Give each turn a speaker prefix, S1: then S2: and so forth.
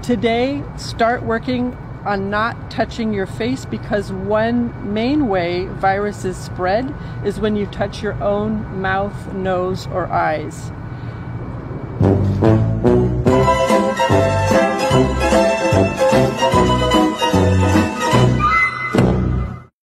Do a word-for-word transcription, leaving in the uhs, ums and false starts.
S1: Today, start working on not touching your face, because one main way viruses spread is when you touch your own mouth, nose, or eyes.